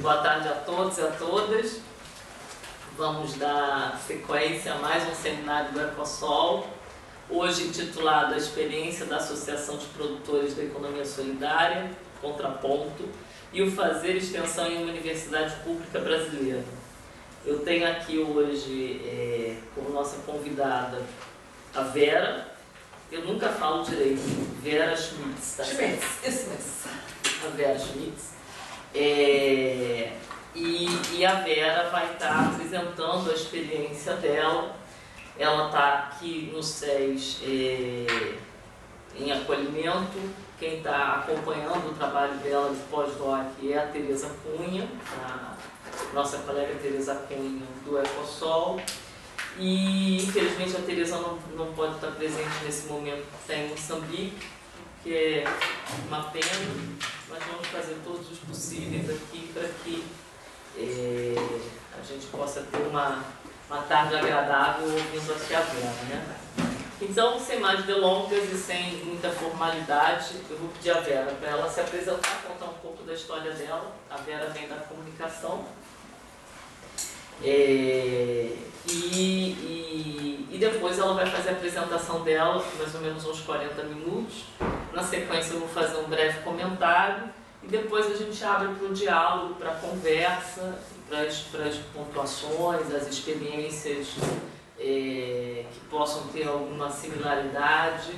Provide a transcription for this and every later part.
Boa tarde a todos e a todas. Vamos dar sequência a mais um seminário do Ecosol, hoje intitulado A Experiência da Associação de Produtores da Economia Solidária, Contraponto, e o Fazer Extensão em uma Universidade Pública Brasileira. Eu tenho aqui hoje como nossa convidada a Vera, eu nunca falo direito, Vera Schmitz, tá? Schmitz, isso mesmo. A Vera Schmitz. E a Vera vai estar apresentando a experiência dela. Ela está aqui no SES em acolhimento. Quem está acompanhando o trabalho dela de pós-doc é a Tereza Cunha, a nossa colega Tereza Cunha do Ecosol. E infelizmente a Tereza não pode estar presente nesse momento, está em Moçambique, que é uma pena, mas vamos fazer todos os possíveis aqui para que a gente possa ter uma tarde agradável ouvindo a tia Vera, né? Então, sem mais delongas e sem muita formalidade, eu vou pedir a Vera para ela se apresentar, contar um pouco da história dela. A Vera vem da comunicação. E depois ela vai fazer a apresentação dela, mais ou menos uns 40 minutos. Na sequência eu vou fazer um breve comentário e depois a gente abre para o diálogo, para a conversa, para as pontuações, as experiências que possam ter alguma similaridade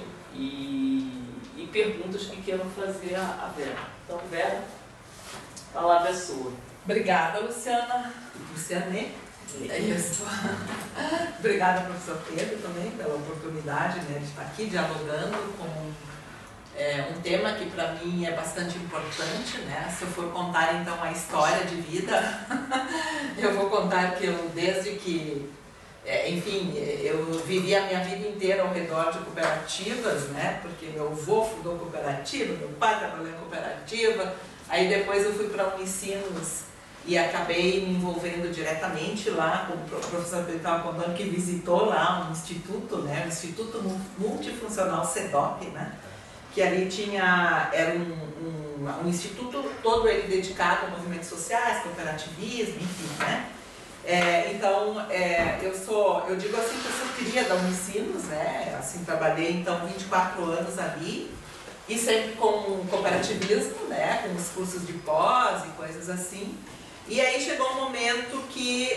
e perguntas que queiram fazer a Vera. Então, Vera, a palavra é sua. Obrigada, Luciana. Luciane. É isso. Obrigada, professor Pedro, também, pela oportunidade, né, de estar aqui dialogando com um tema que para mim é bastante importante, né? Se eu for contar então a história de vida, eu vou contar que eu desde que, enfim, eu vivi a minha vida inteira ao redor de cooperativas, né? Porque meu avô fundou cooperativa, meu pai trabalhou em cooperativa, aí depois eu fui para a Unicinos e acabei me envolvendo diretamente lá, como o professor Pedro estava contando, que visitou lá um instituto, né? O Instituto Multifuncional SEDOC, né? Que ali era um instituto todo ele dedicado a movimentos sociais, cooperativismo, enfim, né? Então, eu digo assim que eu sou cria da Unicinos, né? Assim, trabalhei então 24 anos ali e sempre com cooperativismo, né? Com os cursos de pós e coisas assim. E aí chegou um momento que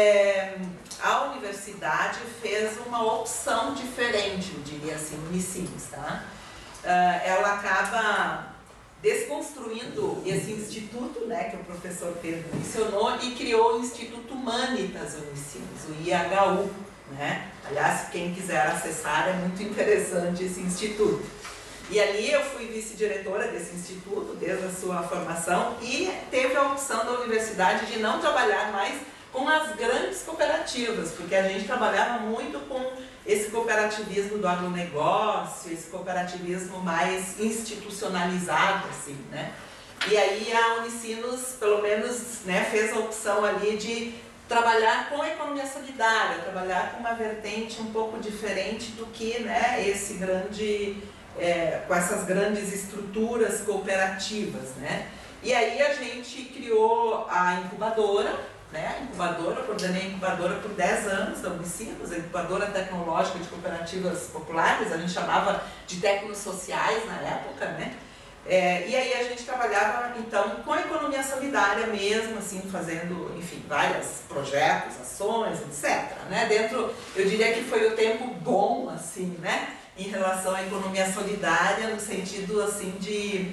a universidade fez uma opção diferente, eu diria assim, Unicinos, tá? Ela acaba desconstruindo esse instituto, né, que o professor Pedro mencionou, e criou o Instituto Humanitas Unicinos, o IHU, né? Aliás, quem quiser acessar, é muito interessante esse instituto. E ali eu fui vice-diretora desse instituto, desde a sua formação, e teve a opção da universidade de não trabalhar mais com as grandes cooperativas, porque a gente trabalhava muito com esse cooperativismo do agronegócio, esse cooperativismo mais institucionalizado, assim, né? E aí a Unicinos, pelo menos, né, fez a opção ali de trabalhar com a economia solidária, trabalhar com uma vertente um pouco diferente do que, né, esse grande, com essas grandes estruturas cooperativas, né? E aí a gente criou a incubadora, né? Eu coordenei a incubadora por 10 anos da Unicinos, a incubadora tecnológica de cooperativas populares, a gente chamava de tecnosociais na época, né? E aí a gente trabalhava então com a economia solidária mesmo, assim, fazendo, enfim, vários projetos, ações, etc, né? Eu diria que foi o tempo bom, assim, né? Em relação à economia solidária, no sentido, assim, de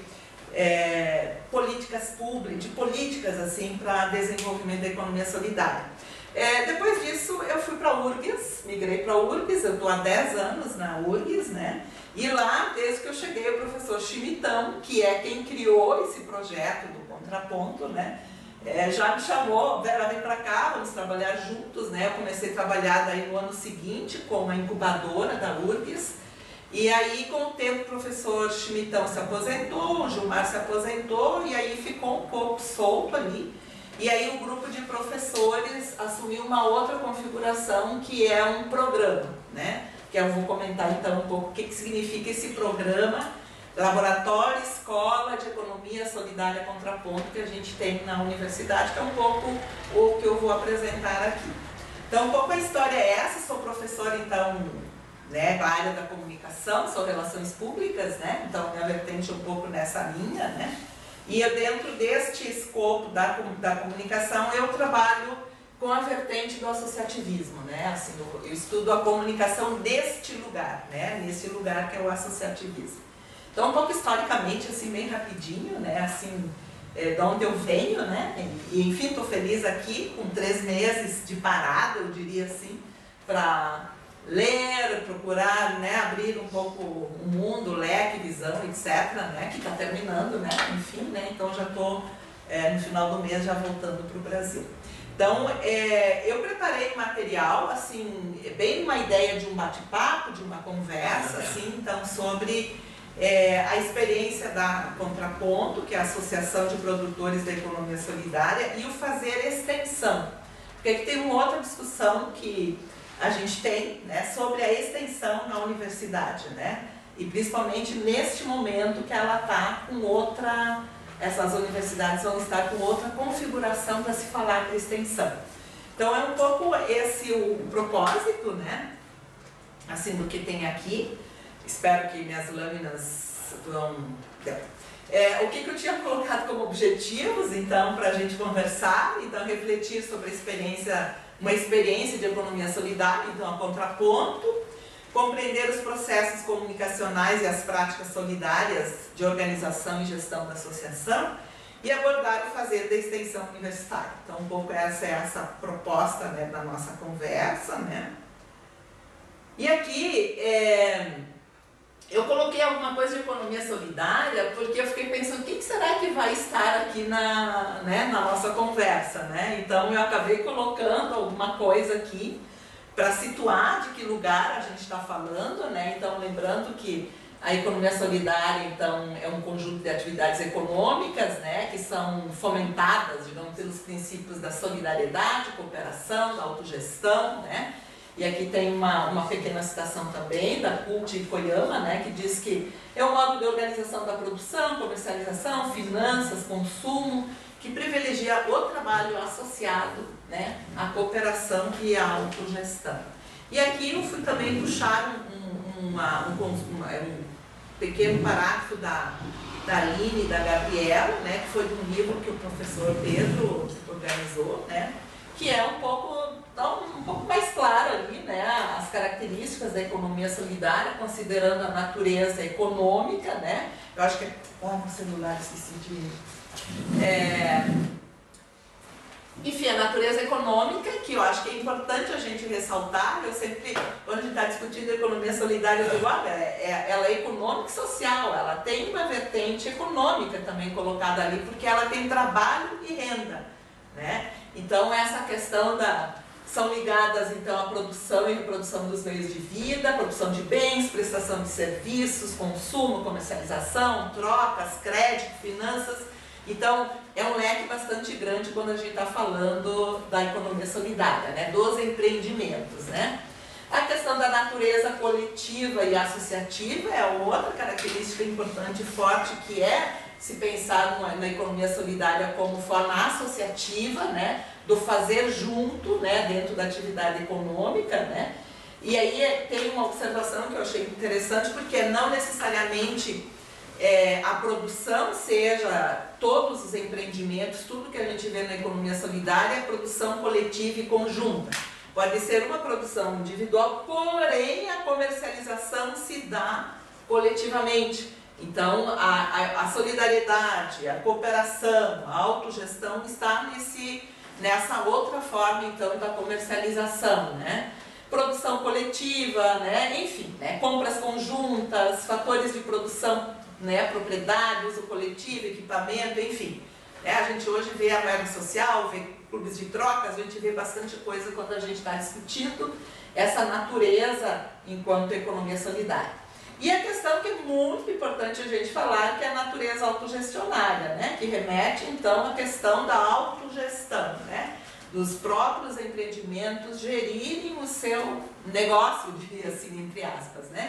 políticas assim, para desenvolvimento da economia solidária. Depois disso eu fui para a URGS, migrei para a URGS, eu estou há 10 anos na URGS, né? E lá, desde que eu cheguei, o professor Chimitão, que é quem criou esse projeto do Contraponto, né? Já me chamou, Vera, vem para cá, vamos trabalhar juntos, né? Eu comecei a trabalhar daí no ano seguinte com a incubadora da URGS. E aí, com o tempo, o professor Chimitão se aposentou, o Gilmar se aposentou, e aí ficou um pouco solto ali. E aí o grupo de professores assumiu uma outra configuração, que é um programa, né? Que eu vou comentar então um pouco o que significa esse programa, laboratório, escola de economia solidária contraponto que a gente tem na universidade, que é um pouco o que eu vou apresentar aqui. Então, um pouco a história é essa. Sou professora, então, né, da área da comunicação, sou relações públicas, né, então minha vertente é um pouco nessa linha, né, e eu, dentro deste escopo da comunicação, eu trabalho com a vertente do associativismo, né, assim, eu estudo a comunicação deste lugar, né, nesse lugar que é o associativismo. Então, um pouco historicamente, assim, bem rapidinho, né, assim, de onde eu venho, né, e enfim, estou feliz aqui, com 3 meses de parada, eu diria assim, para ler, procurar, né, abrir um pouco o mundo, leque, visão, etc., né, que está terminando, né, enfim, né, então já estou no final do mês já voltando para o Brasil. Então, eu preparei material, assim, bem uma ideia de um bate-papo, de uma conversa, assim, então, sobre a experiência da Contraponto, que é a Associação de Produtores da Economia Solidária, e o fazer extensão. Porque aqui tem uma outra discussão que a gente tem, né, sobre a extensão na universidade, né? E principalmente neste momento que ela está com outra, essas universidades vão estar com outra configuração para se falar de extensão. Então é um pouco esse o propósito, né? Assim, do que tem aqui. Espero que minhas lâminas vão... o que eu tinha colocado como objetivos, então, para a gente conversar, então, refletir sobre a experiência, uma experiência de economia solidária, então, a Contraponto, compreender os processos comunicacionais e as práticas solidárias de organização e gestão da associação e abordar o fazer da extensão universitária. Então, um pouco essa é essa proposta, né, da nossa conversa, né? E aqui, eu coloquei alguma coisa de economia solidária porque eu fiquei pensando, o que será que vai estar aqui na nossa conversa, né? Então eu acabei colocando alguma coisa aqui para situar de que lugar a gente está falando, né? Então, lembrando que a economia solidária, então, é um conjunto de atividades econômicas, né, que são fomentadas, digamos, pelos princípios da solidariedade, cooperação, da autogestão, né? E aqui tem uma pequena citação também da Cult Koyama, né, que diz que é um modo de organização da produção, comercialização, finanças, consumo, que privilegia o trabalho associado, né, à cooperação e à autogestão. E aqui eu fui também puxar um pequeno parágrafo da Aline e da Gabriela, né, que foi de um livro que o professor Pedro organizou, né, que é um pouco mais claro ali, né, as características da economia solidária, considerando a natureza econômica, né, eu acho que é... no celular, esqueci de... Enfim, a natureza econômica, que eu acho que é importante a gente ressaltar. Eu sempre, quando a gente está discutindo a economia solidária, eu digo, olha, ela é econômica e social, ela tem uma vertente econômica também colocada ali, porque ela tem trabalho e renda, né? Então, essa questão são ligadas, então, à produção e reprodução dos meios de vida, produção de bens, prestação de serviços, consumo, comercialização, trocas, crédito, finanças. Então, é um leque bastante grande quando a gente está falando da economia solidária, né, dos empreendimentos, né. A questão da natureza coletiva e associativa é outra característica importante e forte, que é se pensar na economia solidária como forma associativa, né, do fazer junto, né, dentro da atividade econômica, né. E aí tem uma observação que eu achei interessante, porque não necessariamente a produção seja todos os empreendimentos, tudo que a gente vê na economia solidária é produção coletiva e conjunta. Pode ser uma produção individual, porém a comercialização se dá coletivamente. Então, a solidariedade, a cooperação, a autogestão está nessa outra forma, então, da comercialização, né? Produção coletiva, né? Enfim, né? Compras conjuntas, fatores de produção, né? Propriedade, uso coletivo, equipamento, enfim. A gente hoje vê a moeda social, vê clubes de trocas, a gente vê bastante coisa quando a gente está discutindo essa natureza enquanto economia solidária. E a questão que é muito importante a gente falar, que é a natureza autogestionária, né? Que remete, então, à questão da autogestão, né? Dos próprios empreendimentos gerirem o seu negócio, diria assim, entre aspas, né?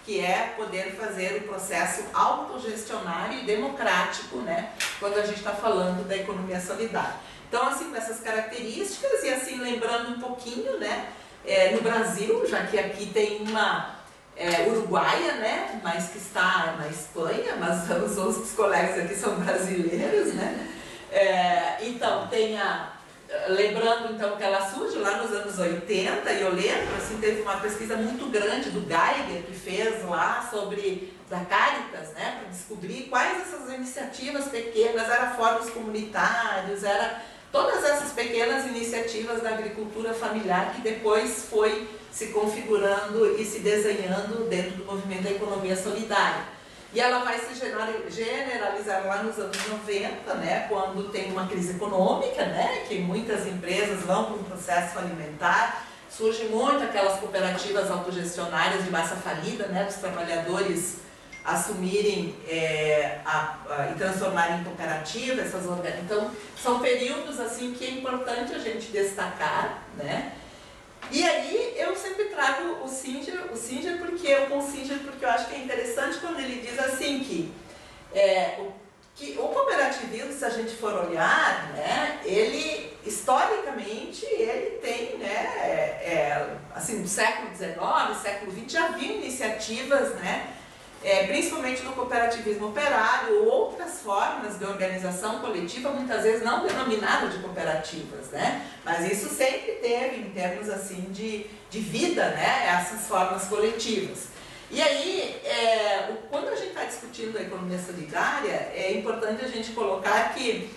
que é poder fazer o processo autogestionário e democrático, né, quando a gente está falando da economia solidária. Então, assim, com essas características e assim, lembrando um pouquinho, né, no Brasil, já que aqui tem uma uruguaia, né, mas que está na Espanha, mas os outros colegas aqui são brasileiros, né, então, lembrando então que ela surge lá nos anos 80, e eu lembro, assim, teve uma pesquisa muito grande do Geiger, que fez lá sobre, da Caritas, né, para descobrir quais essas iniciativas pequenas, eram fóruns comunitários, era todas essas pequenas iniciativas da agricultura familiar que depois foi se configurando e se desenhando dentro do movimento da economia solidária. E ela vai se generalizar lá nos anos 90, né, quando tem uma crise econômica, né, que muitas empresas vão para um processo alimentar, surge muito aquelas cooperativas autogestionárias de massa falida, né, dos trabalhadores assumirem e transformarem em cooperativa essas organizações. Então, são períodos assim que é importante a gente destacar, né? E aí eu sempre trago o Singer porque eu acho que é interessante quando ele diz assim que o cooperativismo, se a gente for olhar, né, ele historicamente ele tem, né, assim, no século XIX, século XX, já havia iniciativas, né, principalmente no cooperativismo operário, outras formas de organização coletiva, muitas vezes não denominadas de cooperativas, né? Mas isso sempre teve em termos assim de vida, né? Essas formas coletivas. E aí, quando a gente está discutindo a economia solidária, é importante a gente colocar que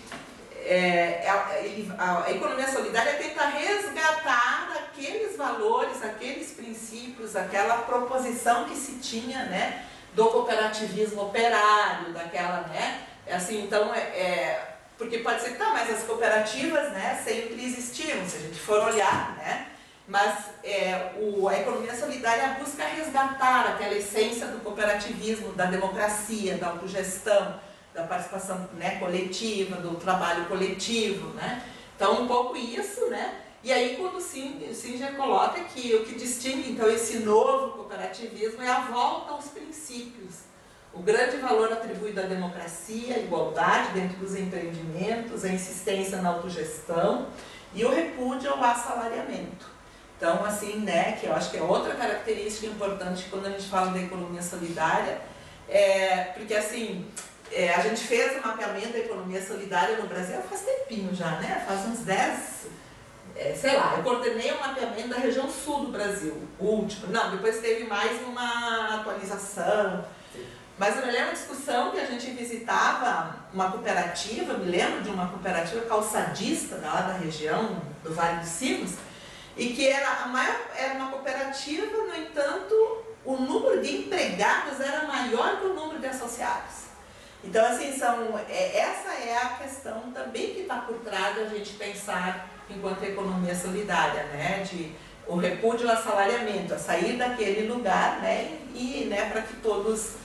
a economia solidária tenta resgatar aqueles valores, aqueles princípios, aquela proposição que se tinha, né, do cooperativismo operário, daquela, né, assim, então, porque pode ser que, tá, mas as cooperativas, né, sempre existiram, se a gente for olhar, né, mas a economia solidária busca resgatar aquela essência do cooperativismo, da democracia, da autogestão, da participação, né, coletiva, do trabalho coletivo, né, então um pouco isso, né. E aí, quando o Singer coloca que o que distingue, então, esse novo cooperativismo é a volta aos princípios. O grande valor atribuído à democracia, à igualdade dentro dos empreendimentos, a insistência na autogestão e o repúdio ao assalariamento. Então, assim, né, que eu acho que é outra característica importante quando a gente fala da economia solidária, porque, assim, a gente fez o mapeamento da economia solidária no Brasil faz tempinho já, né, faz uns 10... sei lá, eu coordenei o mapeamento da região sul do Brasil, o último. Não, depois teve mais uma atualização. Mas eu me lembro da discussão que a gente visitava uma cooperativa, me lembro de uma cooperativa calçadista lá da região do Vale dos Sinos, e que era uma cooperativa, no entanto, o número de empregados era maior que o número de associados. Então, assim, essa é a questão também que está por trás da gente pensar enquanto economia solidária, né, o repúdio ao assalariamento, a sair daquele lugar, né, e, né, para que todos,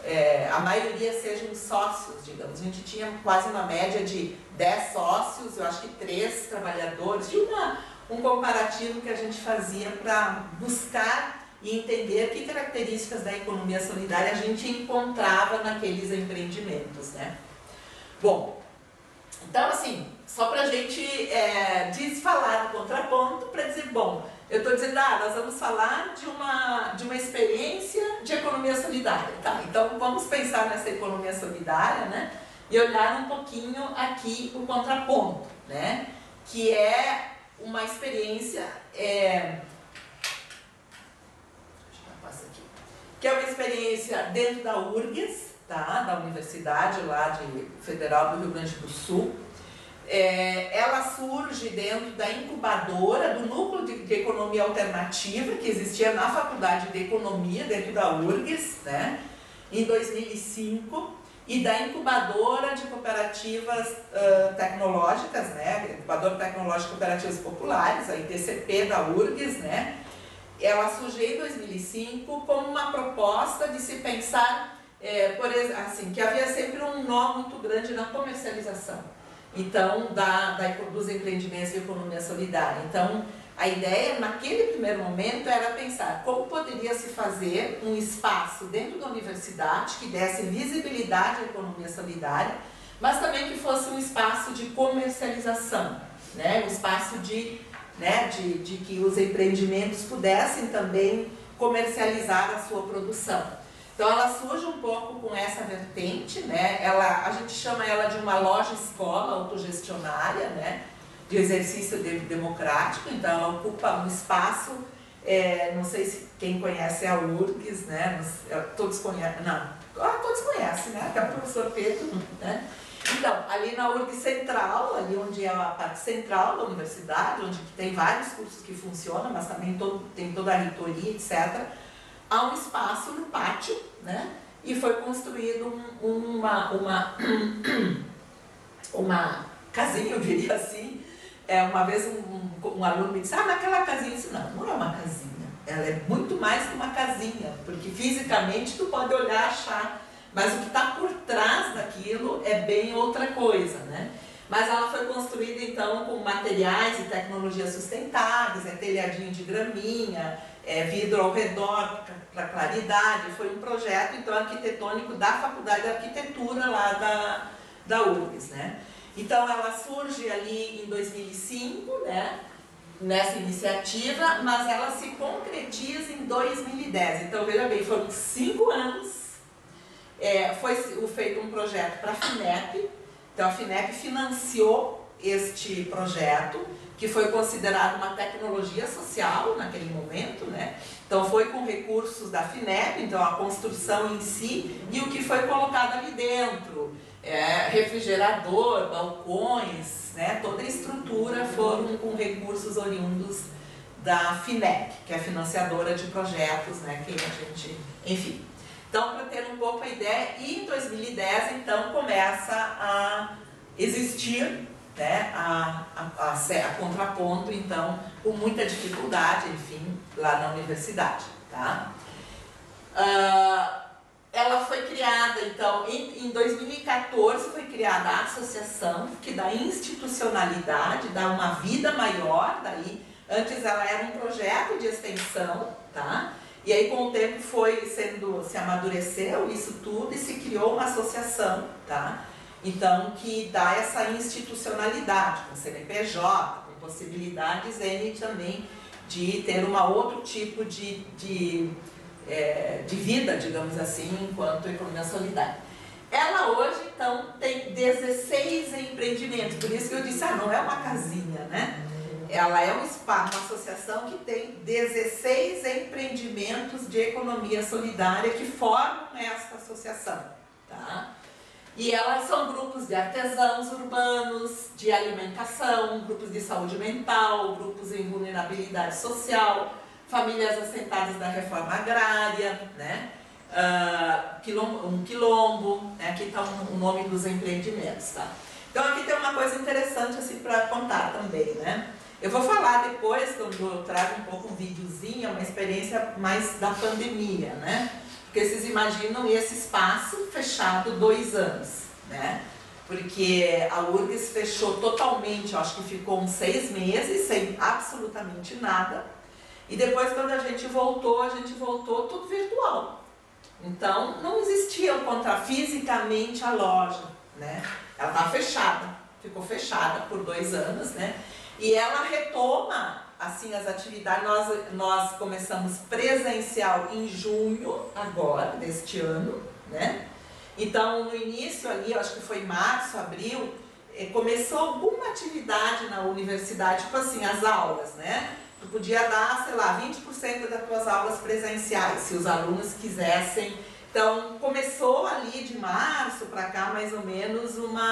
a maioria sejam sócios, digamos. A gente tinha quase uma média de 10 sócios, eu acho que 3 trabalhadores, e um comparativo que a gente fazia para buscar e entender que características da economia solidária a gente encontrava naqueles empreendimentos, né. Bom, então, assim, só para a gente falar do contraponto, para dizer, bom, eu estou dizendo, nós vamos falar de uma experiência de economia solidária, tá? Então, vamos pensar nessa economia solidária, né? E olhar um pouquinho aqui o contraponto, né? Que é uma experiência, que é uma experiência dentro da URGS, tá? Da Universidade lá Federal do Rio Grande do Sul. Ela surge dentro da incubadora do núcleo de economia alternativa que existia na Faculdade de Economia, dentro da URGS, né, em 2005, e da incubadora de cooperativas tecnológicas, né, incubadora tecnológica de cooperativas populares, a ITCP da URGS, né. Ela surgiu em 2005 como uma proposta de se pensar, assim, que havia sempre um nó muito grande na comercialização. Então, dos empreendimentos de economia solidária. Então, A ideia, naquele primeiro momento, era pensar como poderia se fazer um espaço dentro da universidade que desse visibilidade à economia solidária, mas também que fosse um espaço de comercialização, né? Um espaço de que os empreendimentos pudessem também comercializar a sua produção. Então ela surge um pouco com essa vertente, né? A gente chama ela de uma loja-escola autogestionária, né? De exercício democrático. Então ela ocupa um espaço, não sei se quem conhece a URGS, né? Todos conhecem, não, todos conhecem, né? Até o professor Pedro, né? Então, ali na URGS Central, ali onde é a parte central da universidade, onde tem vários cursos que funcionam, mas também tem toda a reitoria, etc., há um espaço no pátio, né? E foi construído uma casinha, eu diria assim. Uma vez um aluno me disse, naquela casinha, eu disse, não é uma casinha, ela é muito mais que uma casinha, porque fisicamente tu pode olhar e achar, mas o que está por trás daquilo é bem outra coisa, né? Mas ela foi construída então com materiais e tecnologias sustentáveis, telhadinho de graminha, vidro ao redor para claridade. Foi um projeto então arquitetônico da Faculdade de Arquitetura lá da URGS, né? Então ela surge ali em 2005, né, nessa iniciativa, mas ela se concretiza em 2010. Então veja bem, foram 5 anos, foi feito um projeto para a FINEP. Então a FINEP financiou este projeto, que foi considerado uma tecnologia social naquele momento, né? Então foi com recursos da FINEP, então a construção em si e o que foi colocado ali dentro. Refrigerador, balcões, né, toda a estrutura foram com recursos oriundos da FINEP, que é a financiadora de projetos, né, que a gente, enfim. Então, para ter um pouco a ideia, e em 2010, então, começa a existir, né, a Contraponto, então, com muita dificuldade, enfim, lá na universidade, tá? Ela foi criada, então, em 2014 foi criada a associação, que dá institucionalidade, dá uma vida maior, daí, antes ela era um projeto de extensão, tá? E aí com o tempo se amadureceu isso tudo e se criou uma associação, tá? Então, que dá essa institucionalidade, com CNPJ, com possibilidades N também de ter outro tipo de vida, digamos assim, enquanto economia solidária. Ela hoje, então, tem 16 empreendimentos, por isso que eu disse, não é uma casinha, né? Ela é um espaço, uma associação que tem 16 empreendimentos de economia solidária que formam esta associação, tá? E elas são grupos de artesãos urbanos, de alimentação, grupos de saúde mental, grupos em vulnerabilidade social, famílias assentadas da reforma agrária, né? Um quilombo, né? Aqui está o nome dos empreendimentos, tá? Então aqui tem uma coisa interessante assim para contar também, né? Eu vou falar depois, quando eu trago um pouco um videozinho, uma experiência mais da pandemia, né? Porque vocês imaginam esse espaço fechado 2 anos, né? Porque a URGS fechou totalmente, eu acho que ficou uns 6 meses, sem absolutamente nada. E depois, quando a gente voltou tudo virtual. Então, não existia fisicamente a loja, né? Ela estava fechada, ficou fechada por 2 anos, né? E ela retoma, assim, as atividades. Nós começamos presencial em junho, agora, deste ano, né? Então, no início ali, eu acho que foi março, abril, começou alguma atividade na universidade, tipo assim, as aulas, né? Tu podia dar, sei lá, 20% das tuas aulas presenciais, se os alunos quisessem. Então, começou ali de março para cá, mais ou menos,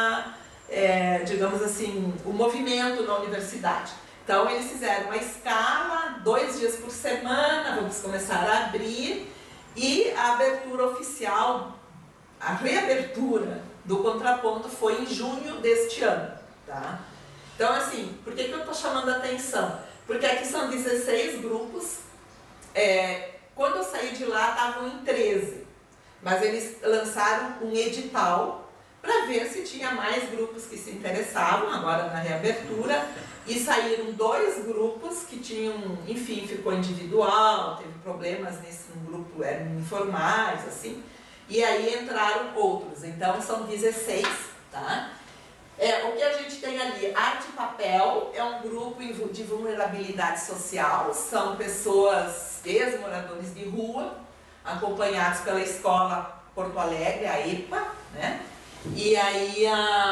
digamos assim, um movimento na universidade. Então, eles fizeram uma escala, 2 dias por semana, vamos começar a abrir, e a abertura oficial, a reabertura do Contraponto foi em junho deste ano, tá? Então, assim, por que eu estou chamando a atenção? Porque aqui são 16 grupos, quando eu saí de lá estavam em 13, mas eles lançaram um edital para ver se tinha mais grupos que se interessavam, agora na reabertura, e saíram 2 grupos que tinham, enfim, ficou individual, teve problemas nesse grupo, eram informais, assim, e aí entraram outros, então são 16, tá? O que a gente tem ali, Arte e Papel, é um grupo de vulnerabilidade social, são pessoas, ex-moradores de rua, acompanhados pela Escola Porto Alegre, a EPA, né? E aí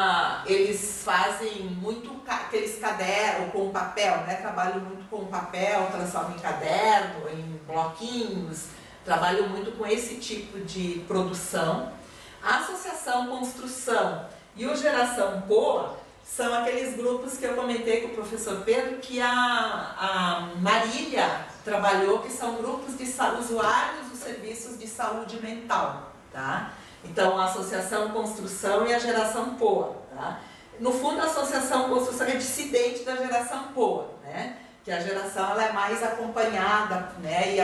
eles fazem muito aqueles cadernos com papel, né? Trabalham muito com papel, transformam em caderno, em bloquinhos, trabalham muito com esse tipo de produção. A Associação Construção e o Geração Poa são aqueles grupos que eu comentei com o professor Pedro, que a Marília trabalhou, que são grupos de usuários dos serviços de saúde mental, tá? Então, a Associação Construção e a Geração Poa, tá? No fundo, a Associação Construção é dissidente da Geração Poa, né? Que a geração ela é mais acompanhada, né?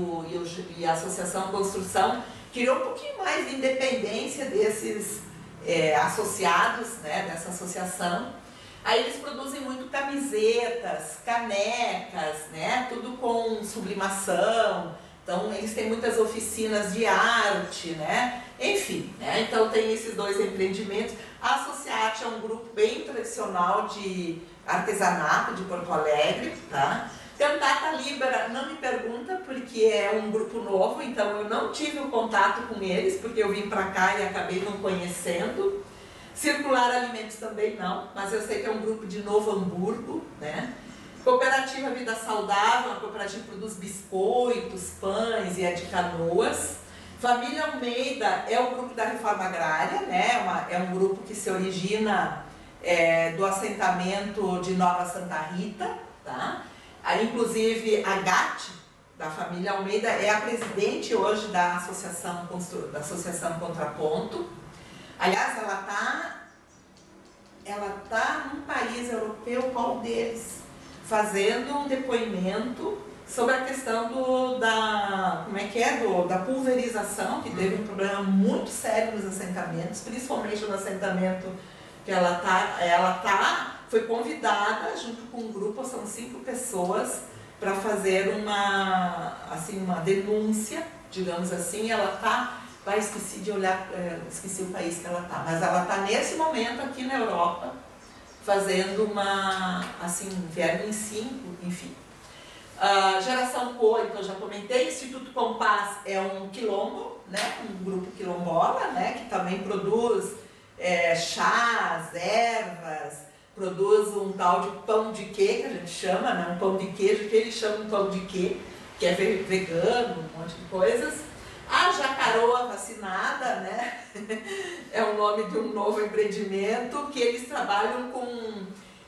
E a Associação Construção criou um pouquinho mais de independência desses associados, né, dessa associação. Aí eles produzem muito camisetas, canecas, né, tudo com sublimação. Então eles têm muitas oficinas de arte, né, enfim, né, então tem esses 2 empreendimentos. A Associate é um grupo bem tradicional de artesanato de Porto Alegre, tá? Cantata Libera, não me pergunta, porque é um grupo novo, então eu não tive o contato com eles, porque eu vim para cá e acabei não conhecendo. Circular Alimentos também não, mas eu sei que é um grupo de Novo Hamburgo, né? Cooperativa Vida Saudável, a cooperativa que produz biscoitos, pães e é de Canoas. Família Almeida é o grupo da Reforma Agrária, né? É um grupo que se origina do assentamento de Nova Santa Rita, tá? Inclusive a GAT, da família Almeida, é a presidente hoje da Associação Contraponto. Aliás, ela tá num país europeu, qual deles? Fazendo um depoimento sobre a questão da pulverização, que teve um problema muito sério nos assentamentos, principalmente no assentamento que foi convidada, junto com um grupo, são 5 pessoas, para fazer uma denúncia, digamos assim. Esqueci o país que ela está, mas ela está nesse momento aqui na Europa, fazendo vieram em 5, enfim. Geração Poa, então já comentei. Instituto Compás é um quilombo, né, um grupo quilombola, né, que também produz chás, ervas, produz um tal de pão de quê, que a gente chama, né? Um pão de queijo, que eles chamam de pão de quê, que é vegano, um monte de coisas. A Jacaroa Vacinada, né? É o nome de um novo empreendimento que eles trabalham com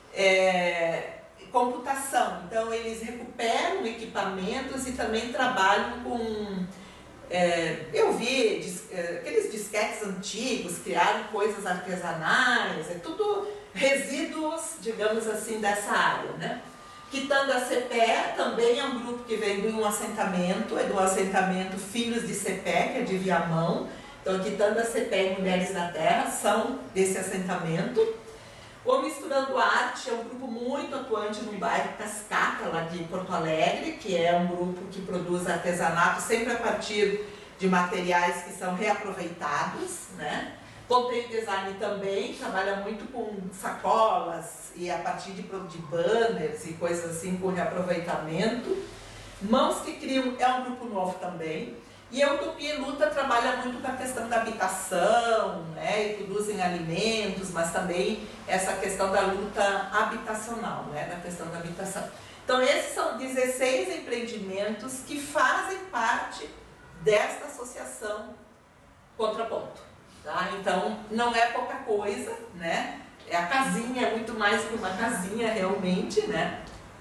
computação. Então, eles recuperam equipamentos e também trabalham com... eu vi aqueles disquetes antigos, criaram coisas artesanais, é tudo resíduos, digamos assim, dessa área, né? Quitanda Cepé também é um grupo que vem de um assentamento, é do assentamento Filhos de Cepé, que é de Viamão. Então, Quitanda Cepé e Mulheres da Terra são desse assentamento. O Misturando Arte é um grupo muito atuante no bairro Cascata, lá de Porto Alegre, que é um grupo que produz artesanato sempre a partir de materiais que são reaproveitados, né? Content Design também trabalha muito com sacolas e a partir de banners e coisas assim com reaproveitamento. Mãos que Criam é um grupo novo também. E a Utopia e Luta trabalha muito com a questão da habitação, né, e produzem alimentos, mas também essa questão da luta habitacional, né, da questão da habitação. Então, esses são 16 empreendimentos que fazem parte desta associação Contraponto. Tá? Então, não é pouca coisa, né? A casinha é muito mais que uma casinha, realmente, né?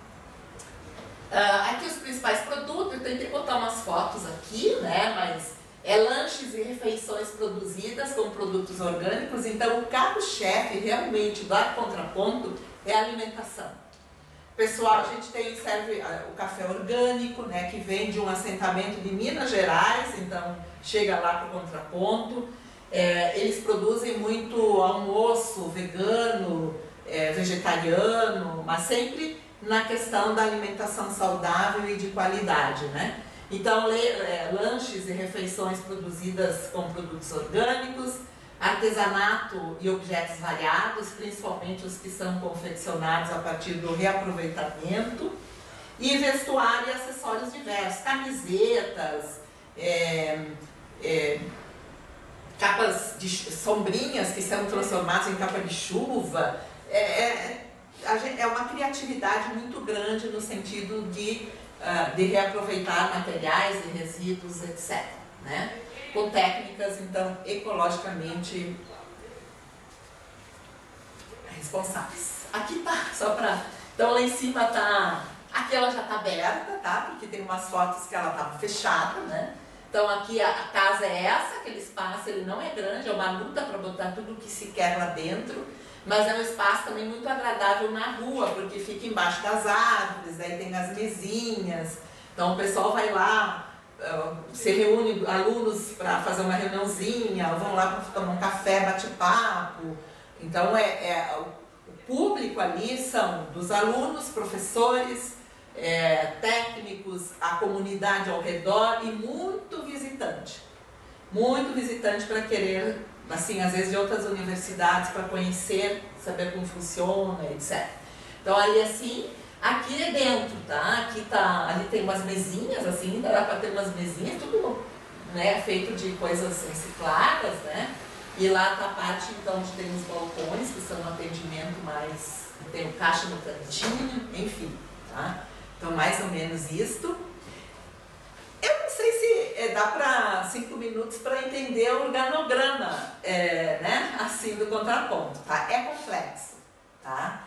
Aqui os principais produtos, eu tentei botar umas fotos aqui, né? Mas lanches e refeições produzidas com produtos orgânicos. Então, o carro-chefe realmente da Contraponto é a alimentação. Pessoal, a gente serve o café orgânico, né? Que vem de um assentamento de Minas Gerais, então chega lá para o Contraponto. Eles produzem muito almoço vegano, vegetariano, mas sempre na questão da alimentação saudável e de qualidade, né? Então, lanches e refeições produzidas com produtos orgânicos, artesanato e objetos variados, principalmente os que são confeccionados a partir do reaproveitamento, e vestuário e acessórios diversos, camisetas, capas de sombrinhas que são transformadas em capa de chuva. É uma criatividade muito grande no sentido de reaproveitar materiais e resíduos, etc., né? Com técnicas, então, ecologicamente responsáveis. Aqui tá, só para... Então, lá em cima tá... Aqui ela já está aberta, tá? Porque tem umas fotos que ela estava fechada, né? Então, aqui a casa é essa, aquele espaço, ele não é grande, é uma luta para botar tudo o que se quer lá dentro, mas é um espaço também muito agradável na rua, porque fica embaixo das árvores, aí tem as mesinhas, então o pessoal vai lá, se reúne, alunos para fazer uma reuniãozinha, vão lá para tomar um café, bate-papo. Então o público ali são dos alunos, professores, técnicos, a comunidade ao redor e muito visitante para querer, assim, às vezes de outras universidades, para conhecer, saber como funciona, etc. Então ali assim, aqui é dentro, tá? Ali tem umas mesinhas, assim, dá para ter umas mesinhas, tudo, né, feito de coisas recicladas, né? E lá tá a parte, então, onde tem os balcões, que são um atendimento mais... Tem o caixa no cantinho, enfim, tá? Então, mais ou menos isto. Eu não sei se dá para 5 minutos para entender o organograma, né? Assim, do contraponto, tá? É complexo, tá?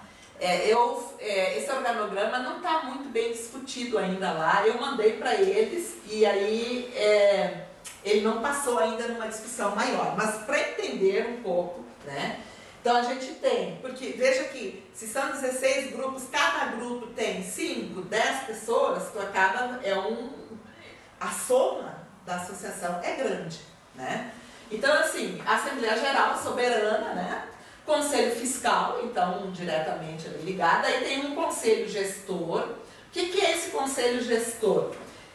Esse organograma não está muito bem discutido ainda lá. Eu mandei para eles e aí ele não passou ainda numa discussão maior. Mas para entender um pouco, né? Então a gente tem, porque veja que se são 16 grupos, cada grupo tem 5, 10 pessoas, tu acaba, a soma da associação é grande, né? Então assim, a Assembleia Geral Soberana, né? Conselho Fiscal, então diretamente ali ligado, aí tem um Conselho Gestor. O que é esse Conselho Gestor?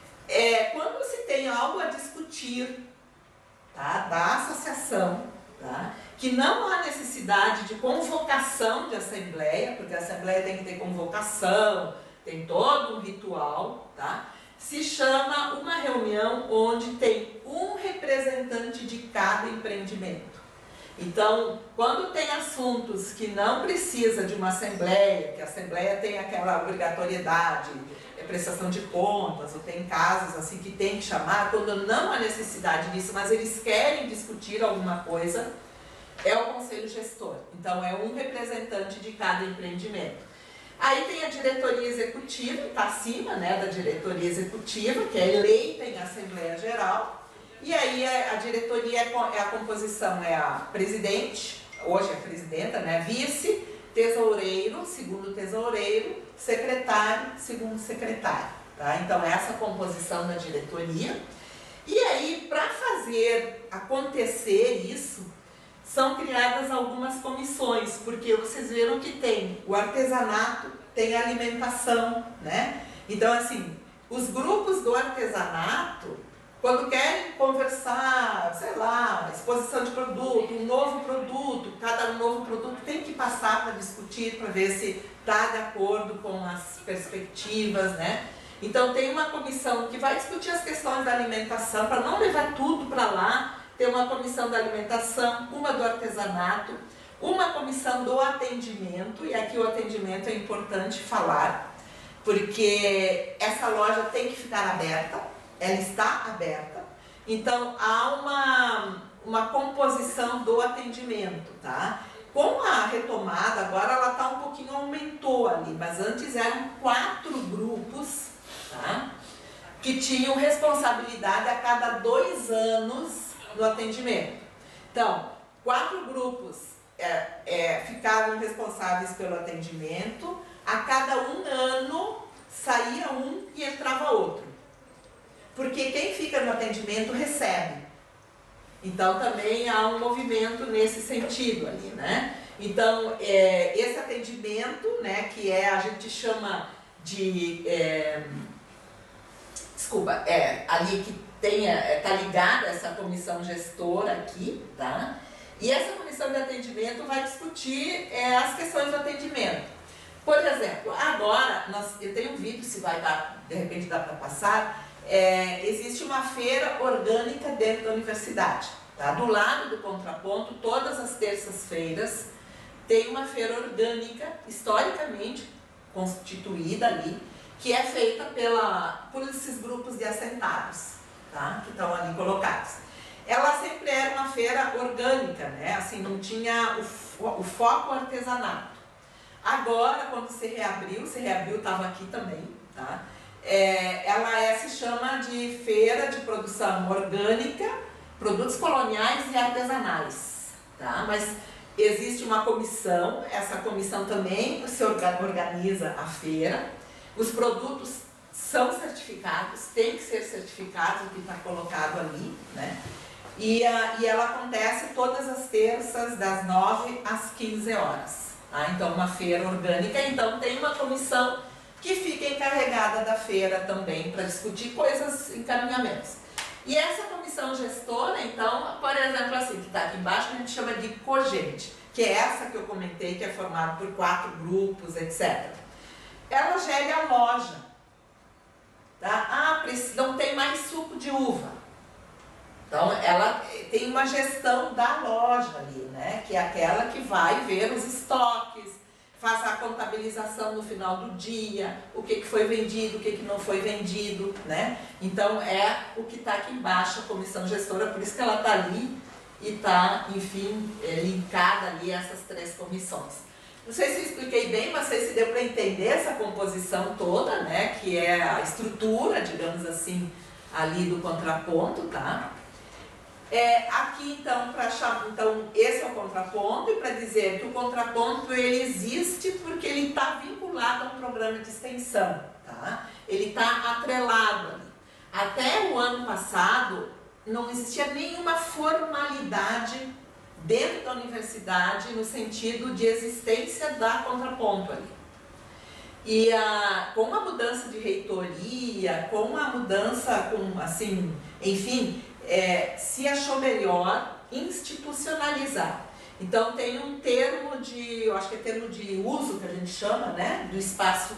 Quando se tem algo a discutir, tá, da associação, tá, que não há necessidade de convocação de assembleia, porque a assembleia tem que ter convocação, tem todo um ritual, tá? Se chama uma reunião onde tem um representante de cada empreendimento. Então, quando tem assuntos que não precisa de uma assembleia, que a assembleia tem aquela obrigatoriedade, prestação de contas, ou tem casos assim que tem que chamar, quando não há necessidade disso, mas eles querem discutir alguma coisa, é o Conselho Gestor. Então, é um representante de cada empreendimento. Aí tem a diretoria executiva, está acima, né, da diretoria executiva, que é eleita em Assembleia Geral. E aí a diretoria a composição é a presidente, hoje é a presidenta, né, vice, tesoureiro, segundo tesoureiro, secretário, segundo secretário. Tá? Então essa composição da diretoria. E aí, para fazer acontecer isso, são criadas algumas comissões, porque vocês viram que tem o artesanato, tem a alimentação, né? Então assim, os grupos do artesanato, quando querem conversar, sei lá, exposição de produto, um novo produto, cada novo produto tem que passar para discutir, para ver se está de acordo com as perspectivas, né? Então tem uma comissão que vai discutir as questões da alimentação, para não levar tudo para lá, tem uma comissão da alimentação, uma do artesanato, uma comissão do atendimento, e aqui o atendimento é importante falar, porque essa loja tem que ficar aberta, ela está aberta, então há uma composição do atendimento, tá? Com a retomada, agora ela está um pouquinho, aumentou ali, mas antes eram 4 grupos, tá? Que tinham responsabilidade a cada 2 anos no atendimento. Então, 4 grupos ficavam responsáveis pelo atendimento, a cada 1 ano saía um e entrava outro. Porque quem fica no atendimento recebe. Então também há um movimento nesse sentido ali, né? Então esse atendimento, né, que a gente chama de ali que está ligada essa comissão gestora aqui, tá? E essa comissão de atendimento vai discutir as questões do atendimento. Por exemplo, agora, eu tenho um vídeo, se vai dar, de repente dá para passar, existe uma feira orgânica dentro da universidade. Tá? Do lado do contraponto, todas as terças-feiras, tem uma feira orgânica, historicamente constituída ali, que é feita por esses grupos de assentados, tá? Que estão ali colocados. Ela sempre era uma feira orgânica, né? Assim, não tinha o foco artesanato. Agora, quando se reabriu, estava aqui também, tá? Ela se chama de Feira de Produção Orgânica, Produtos Coloniais e Artesanais, tá? Mas existe uma comissão, essa comissão também se organiza a feira, os produtos são certificados, tem que ser certificados, o que está colocado ali, né? E ela acontece todas as terças, das 9 às 15 horas. Tá? Então, uma feira orgânica, então tem uma comissão que fica encarregada da feira também para discutir coisas, encaminhamentos. E essa comissão gestora, então, por exemplo, assim, que está aqui embaixo, a gente chama de COGENTE, que é essa que eu comentei, que é formada por 4 grupos, etc. Ela gere a loja. Tá? Não tem mais suco de uva. Então, ela tem uma gestão da loja ali, né? Que é aquela que vai ver os estoques, faz a contabilização no final do dia, o que foi vendido, o que não foi vendido, né? Então, é o que está aqui embaixo, a comissão gestora, por isso que ela está ali e está, enfim, linkada ali a essas 3 comissões. Não sei se eu expliquei bem, mas não sei se deu para entender essa composição toda, né? Que é a estrutura, digamos assim, ali do contraponto, tá? Aqui, então, esse é o contraponto, e para dizer que o contraponto ele existe porque ele está vinculado a um programa de extensão, tá? Ele está atrelado ali. Até o ano passado, não existia nenhuma formalidade dentro da universidade no sentido de existência da contraponto ali. E com a mudança de reitoria, com a mudança, enfim, se achou melhor institucionalizar. Então tem um termo eu acho que é termo de uso que a gente chama, né, do espaço.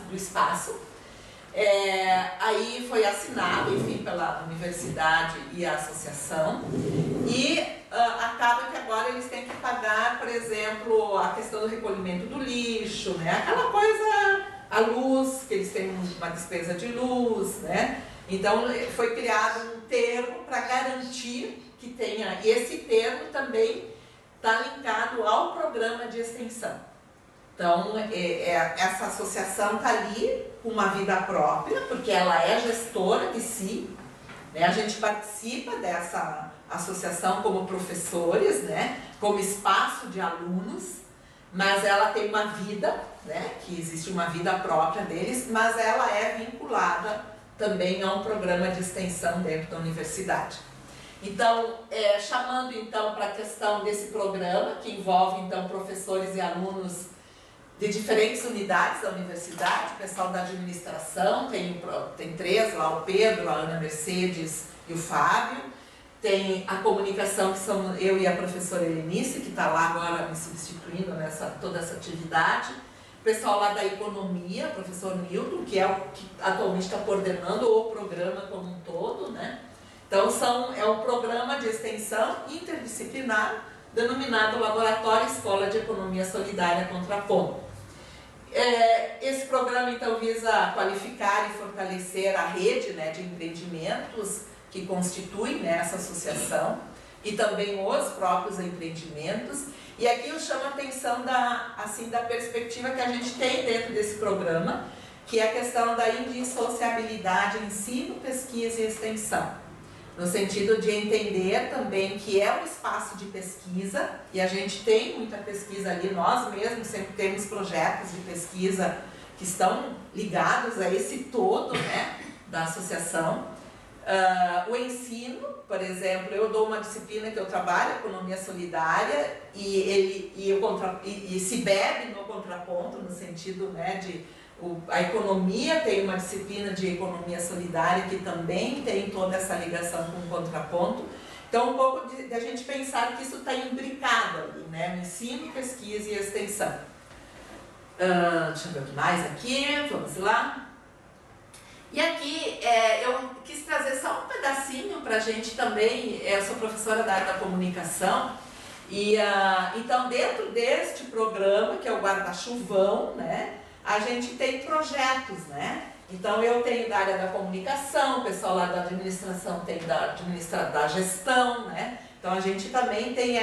Aí foi assinado, enfim, pela universidade e a associação, e acaba que agora eles têm que pagar, por exemplo, a questão do recolhimento do lixo, né, aquela coisa, a luz, que eles têm uma despesa de luz, né. Então, foi criado um termo para garantir que tenha... E esse termo também está linkado ao programa de extensão. Então, essa associação está ali com uma vida própria, porque ela é gestora de si, né? A gente participa dessa associação como professores, né? Como espaço de alunos, mas ela tem uma vida, né? Que existe uma vida própria deles, mas ela é vinculada também a um programa de extensão dentro da universidade. Então, chamando então para a questão desse programa, que envolve então professores e alunos de diferentes unidades da universidade, o pessoal da administração, tem 3 lá, o Pedro, a Ana Mercedes e o Fábio, tem a comunicação, que são eu e a professora Helenice, que está lá agora me substituindo toda essa atividade, o pessoal lá da economia, o professor Milton, que é o que atualmente está coordenando o programa como um todo, né? Então, é um programa de extensão interdisciplinar, denominado Laboratório Escola de Economia Solidária Contraponto. Esse programa, então, visa qualificar e fortalecer a rede, né, de empreendimentos que constituem, né, essa associação, e também os próprios empreendimentos. E aqui eu chamo a atenção da perspectiva que a gente tem dentro desse programa, que é a questão da indissociabilidade ensino, pesquisa e extensão. No sentido de entender também que é um espaço de pesquisa, e a gente tem muita pesquisa ali, nós mesmos sempre temos projetos de pesquisa que estão ligados a esse todo, né, da associação, O ensino, por exemplo, eu dou uma disciplina que eu trabalho, economia solidária, e se bebe no contraponto, no sentido, né, a economia tem uma disciplina de economia solidária que também tem toda essa ligação com o contraponto. Então, um pouco de a gente pensar que isso está imbricado ali, né, ensino, pesquisa e extensão. Deixa eu ver o que mais aqui, vamos lá. E aqui eu quis trazer só um pedacinho para a gente também. Eu sou professora da área da comunicação, e então dentro deste programa, que é o guarda-chuvão, né, a gente tem projetos, né? Então eu tenho da área da comunicação, o pessoal lá da administração tem da gestão, né? Então a gente também tem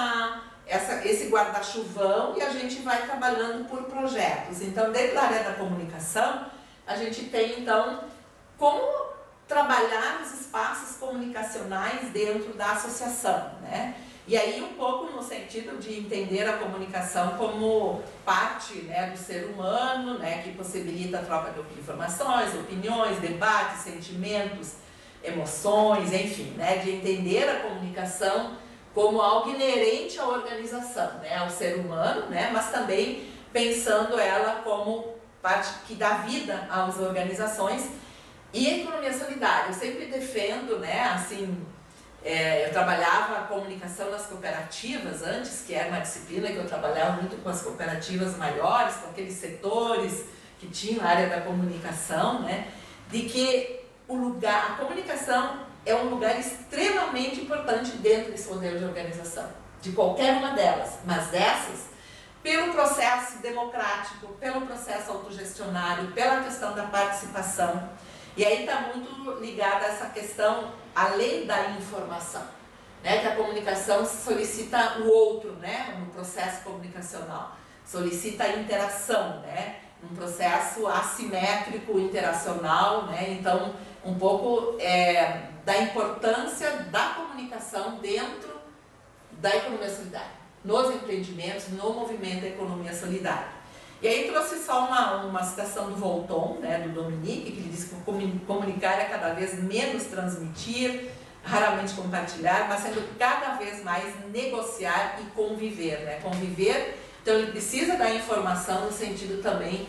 esse guarda-chuvão e a gente vai trabalhando por projetos. Então dentro da área da comunicação, a gente tem, então, como trabalhar os espaços comunicacionais dentro da associação, né? E aí um pouco no sentido de entender a comunicação como parte, né, do ser humano, né, que possibilita a troca de informações, opiniões, debates, sentimentos, emoções, enfim, né, de entender a comunicação como algo inerente à organização, né, ao ser humano, né, mas também pensando ela como parte que dá vida às organizações. E a economia solidária, eu sempre defendo, né, assim, eu trabalhava a comunicação nas cooperativas antes, que era uma disciplina que eu trabalhava muito com as cooperativas maiores, com aqueles setores que tinham a área da comunicação, né, de que a comunicação é um lugar extremamente importante dentro desse modelo de organização, de qualquer uma delas, mas dessas, pelo processo democrático, pelo processo autogestionário, pela questão da participação. E aí está muito ligada a essa questão, além da informação, né, que a comunicação solicita o outro, né, no processo comunicacional, solicita a interação, né, um processo assimétrico, interacional, né, então um pouco da importância da comunicação dentro da economia solidária, nos empreendimentos, no movimento da economia solidária. E aí trouxe só uma citação do Volton, né, do Dominique, que ele diz que comunicar é cada vez menos transmitir, raramente compartilhar, mas sendo cada vez mais negociar e conviver, né? Conviver, então ele precisa da informação no sentido também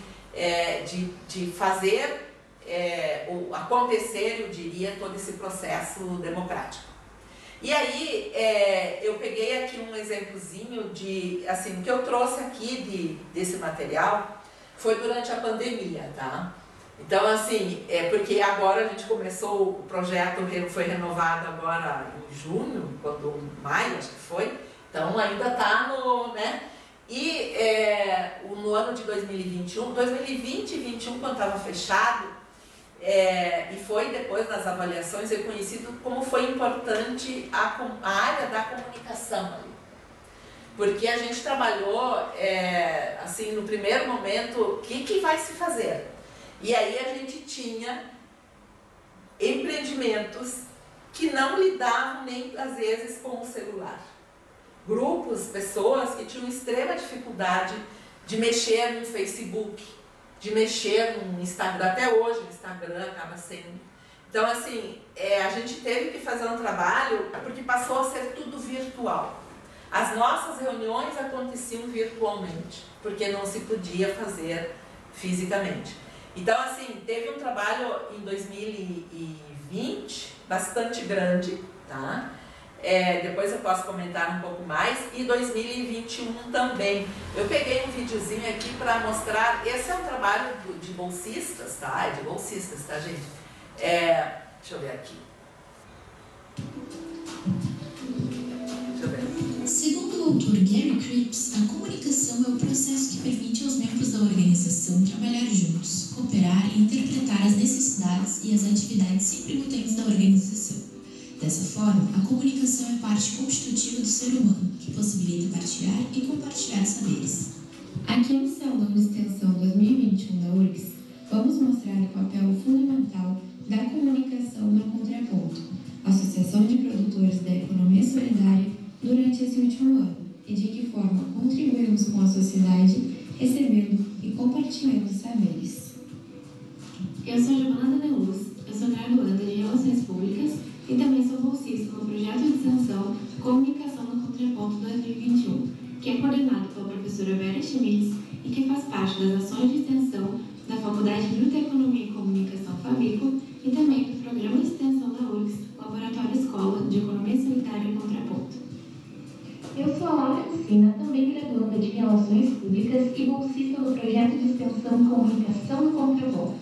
de fazer acontecer, eu diria, todo esse processo democrático. E aí, eu peguei aqui um exemplozinho assim, o que eu trouxe aqui desse material foi durante a pandemia, tá? Então, assim, porque agora a gente começou, o projeto foi renovado agora em junho, maio, acho que foi, então ainda está né? E no ano de 2021, 2020 e 2021, quando estava fechado, e foi depois das avaliações reconhecido como foi importante a área da comunicação ali. Porque a gente trabalhou, assim, no primeiro momento, o que vai se fazer? E aí a gente tinha empreendimentos que não lidavam nem, às vezes, com o celular. Grupos, pessoas que tinham extrema dificuldade de mexer no Facebook, de mexer no Instagram, até hoje o Instagram acaba sendo. Então, assim, a gente teve que fazer um trabalho porque passou a ser tudo virtual. As nossas reuniões aconteciam virtualmente, porque não se podia fazer fisicamente. Então, assim, teve um trabalho em 2020 bastante grande, tá? Depois eu posso comentar um pouco mais, e 2021 também. Eu peguei um videozinho aqui para mostrar, esse é um trabalho de bolsistas, tá? É de bolsistas, tá, gente? Deixa eu ver aqui. Deixa eu ver. Segundo o autor Gary Cripps, a comunicação é o processo que permite aos membros da organização trabalhar juntos, cooperar e interpretar as necessidades e as atividades sempre mutantes da organização. Dessa forma, a comunicação é parte constitutiva do ser humano, que possibilita partilhar e compartilhar saberes. Aqui no Salão de Extensão 2021 da URGS, vamos mostrar o papel fundamental da comunicação no Contraponto, Associação de Produtores da Economia Solidária, durante esse último ano, e de que forma contribuímos com a sociedade, recebendo e compartilhando saberes. Eu sou Giovana da Luz, eu sou graduanda de Relações Públicas e também sou bolsista no projeto de extensão Comunicação no Contraponto 2021, que é coordenado pela professora Vera Schmitz e que faz parte das ações de extensão da Faculdade de Biblioteconomia e Comunicação FABICO e também do Programa de Extensão da URGS, Laboratório Escola de Economia Solidária e Contraponto. Eu sou a Laura Cristina, também graduanda de Relações Públicas e bolsista do projeto de extensão Comunicação no Contraponto.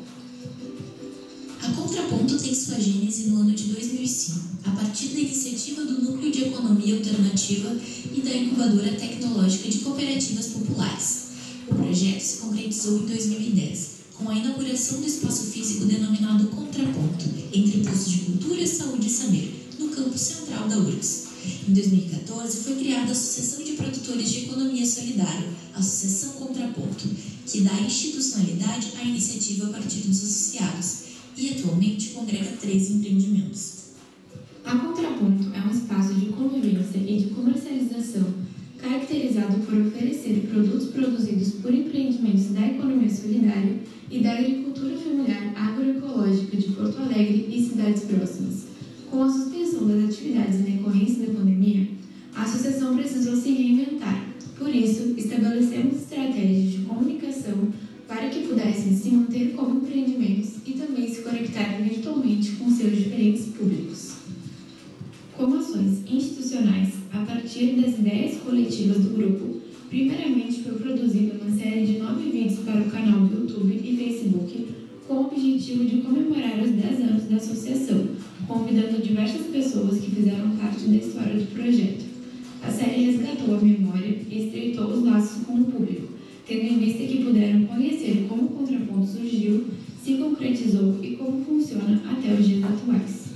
A Contraponto tem sua gênese no ano de 2005, a partir da iniciativa do Núcleo de Economia Alternativa e da Incubadora Tecnológica de Cooperativas Populares. O projeto se concretizou em 2010, com a inauguração do espaço físico denominado Contraponto, entre postos de Cultura, Saúde e Saber, no campus central da URGS. Em 2014, foi criada a Associação de Produtores de Economia Solidária, Associação Contraponto, que dá institucionalidade à iniciativa a partir dos associados, e atualmente congrega 3 empreendimentos. A Contraponto é um espaço de convivência e de comercialização caracterizado por oferecer produtos produzidos por empreendimentos da economia solidária e da agricultura familiar agroecológica de Porto Alegre e cidades próximas. Com a suspensão das atividades em decorrência da pandemia, a associação precisou se reinventar. Por isso, estabelecemos estratégias de comunicação para que pudessem se manter como empreendimentos e também se conectar virtualmente com seus diferentes públicos. Como ações institucionais, a partir das ideias coletivas do grupo, primeiramente foi produzida uma série de 9 vídeos para o canal do YouTube e Facebook, com o objetivo de comemorar os 10 anos da associação, convidando diversas pessoas que fizeram parte da história do projeto. A série resgatou a memória e estreitou os laços com o público, tendo em vista que puderam conhecer como o Contraponto surgiu, se concretizou e como funciona até os dias atuais.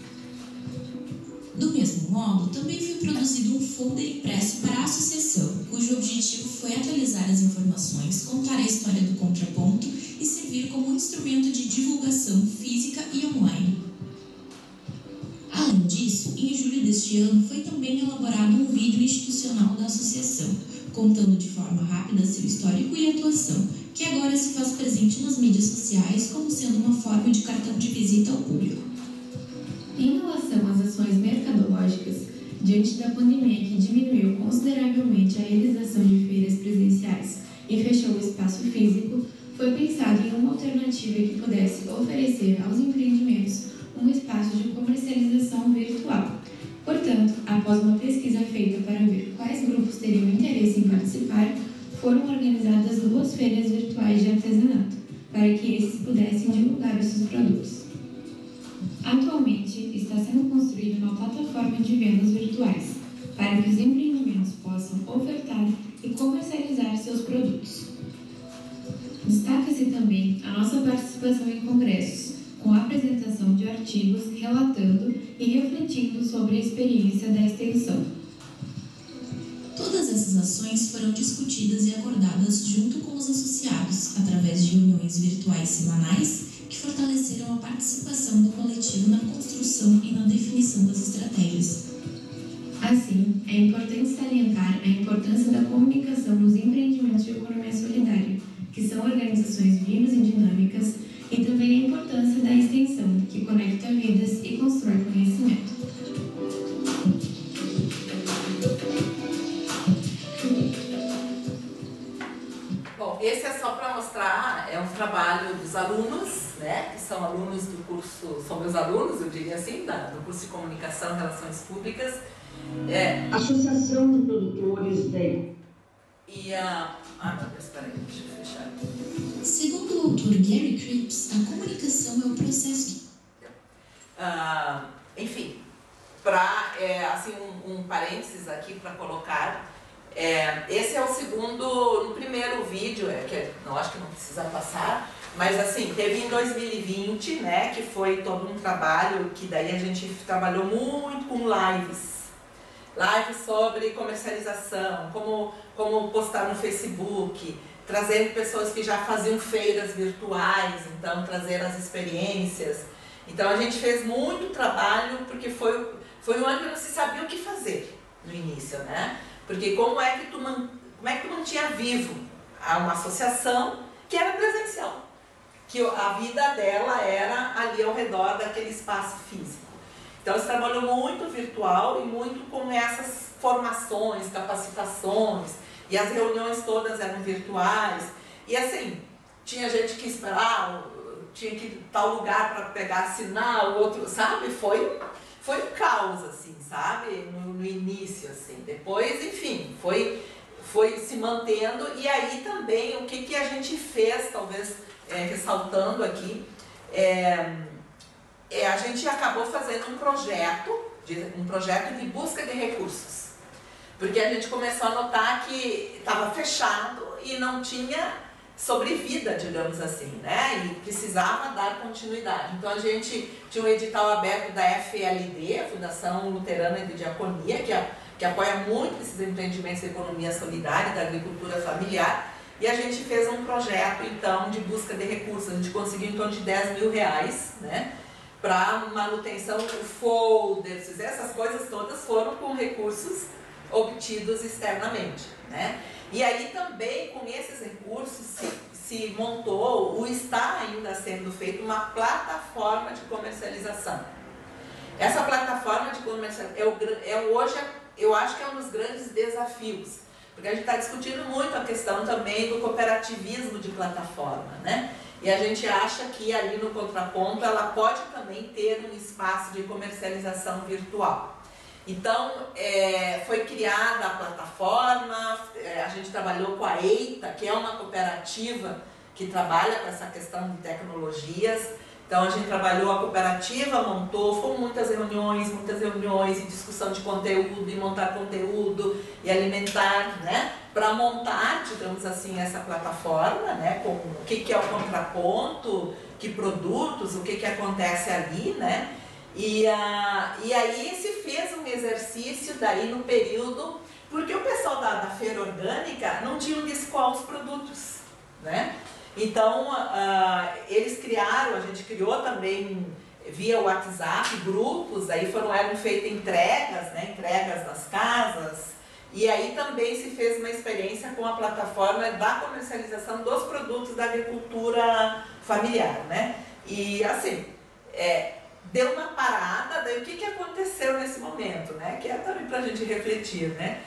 Do mesmo modo, também foi produzido um folder impresso para a associação, cujo objetivo foi atualizar as informações, contar a história do Contraponto e servir como instrumento de divulgação física e online. Além disso, em julho deste ano foi também elaborado um vídeo institucional da associação, contando de forma rápida seu histórico e atuação, que agora se faz presente nas mídias sociais como sendo uma forma de cartão de visita ao público. Em relação às ações mercadológicas, diante da pandemia que diminuiu consideravelmente a realização de feiras presenciais e fechou o espaço físico, foi pensado em uma alternativa que pudesse oferecer aos empreendimentos um espaço de comercialização virtual. Portanto, após uma pesquisa feita para ver quais grupos teriam interesse em participar, foram organizadas 2 feiras virtuais de artesanato, para que esses pudessem divulgar os seus produtos. Atualmente, está sendo construída uma plataforma de vendas virtuais, para que os empreendimentos possam ofertar e comercializar seus produtos. Destaca-se também a nossa participação em congressos, com a apresentação de artigos relatando e refletindo sobre a experiência da extensão. Todas essas ações foram discutidas e acordadas junto com os associados, através de reuniões virtuais semanais que fortaleceram a participação do coletivo na construção e na definição das estratégias. Assim, é importante salientar a importância da comunicação nos empreendimentos de economia solidária, que são organizações vivas e dinâmicas, e também a importância da extensão, que conecta vidas e constrói conhecimento. Bom, esse é só para mostrar, é um trabalho dos alunos, né, que são alunos do curso, são meus alunos, eu diria assim, do curso de Comunicação e Relações Públicas. Associação de Produtores de... meu Deus, peraí, deixa eu fechar aqui. Segundo o autor Gary Cripps, a comunicação é o processo Enfim, para assim, um parênteses aqui para colocar, esse é o segundo, no primeiro vídeo, que não acho que não precisa passar, mas assim, teve em 2020, né, que foi todo um trabalho que daí a gente trabalhou muito com lives sobre comercialização, como postar no Facebook, trazendo pessoas que já faziam feiras virtuais, então trazer as experiências. Então a gente fez muito trabalho, porque foi um ano que não se sabia o que fazer no início, né? Porque como é que tu mantinha vivo uma associação que era presencial, que a vida dela era ali ao redor daquele espaço físico. Então, se trabalhou muito virtual e muito com essas formações, capacitações, e as reuniões todas eram virtuais. E assim, tinha gente que esperava, tinha que ir a tal lugar para pegar sinal, outro, sabe? Foi um caos, assim, sabe? No início, assim. Depois, enfim, foi se mantendo. E aí também, o que a gente fez, talvez ressaltando aqui, a gente acabou fazendo um projeto de busca de recursos. Porque a gente começou a notar que estava fechado e não tinha sobrevida, digamos assim, né? E precisava dar continuidade. Então a gente tinha um edital aberto da FLD, a Fundação Luterana de Diaconia, que apoia muito esses empreendimentos de economia solidária, da agricultura familiar, e a gente fez um projeto, então, de busca de recursos. A gente conseguiu em torno de R$10.000, né? Para manutenção, folders, essas coisas todas foram com recursos obtidos externamente, né? E aí também, com esses recursos, se montou, está ainda sendo feita uma plataforma de comercialização. Essa plataforma de comercialização hoje, eu acho que é um dos grandes desafios, porque a gente está discutindo muito a questão também do cooperativismo de plataforma, né? E a gente acha que ali no Contraponto ela pode também ter um espaço de comercialização virtual. Então, foi criada a plataforma, a gente trabalhou com a EITA, que é uma cooperativa que trabalha com essa questão de tecnologias. Então, a gente trabalhou a cooperativa, montou, foram muitas reuniões e discussão de conteúdo, e montar conteúdo, e alimentar, né? Para montar, digamos assim, essa plataforma, né? Com o que é o Contraponto, que produtos, o que acontece ali, né? E aí se fez um exercício daí no período, porque o pessoal da feira orgânica não tinha onde escoar os produtos, né? Então, eles criaram, a gente criou também via WhatsApp, grupos, aí eram feitas entregas, né? Entregas nas casas, e aí também se fez uma experiência com a plataforma da comercialização dos produtos da agricultura familiar, né? E assim, deu uma parada, daí o que aconteceu nesse momento, né? Que é também para a gente refletir, né?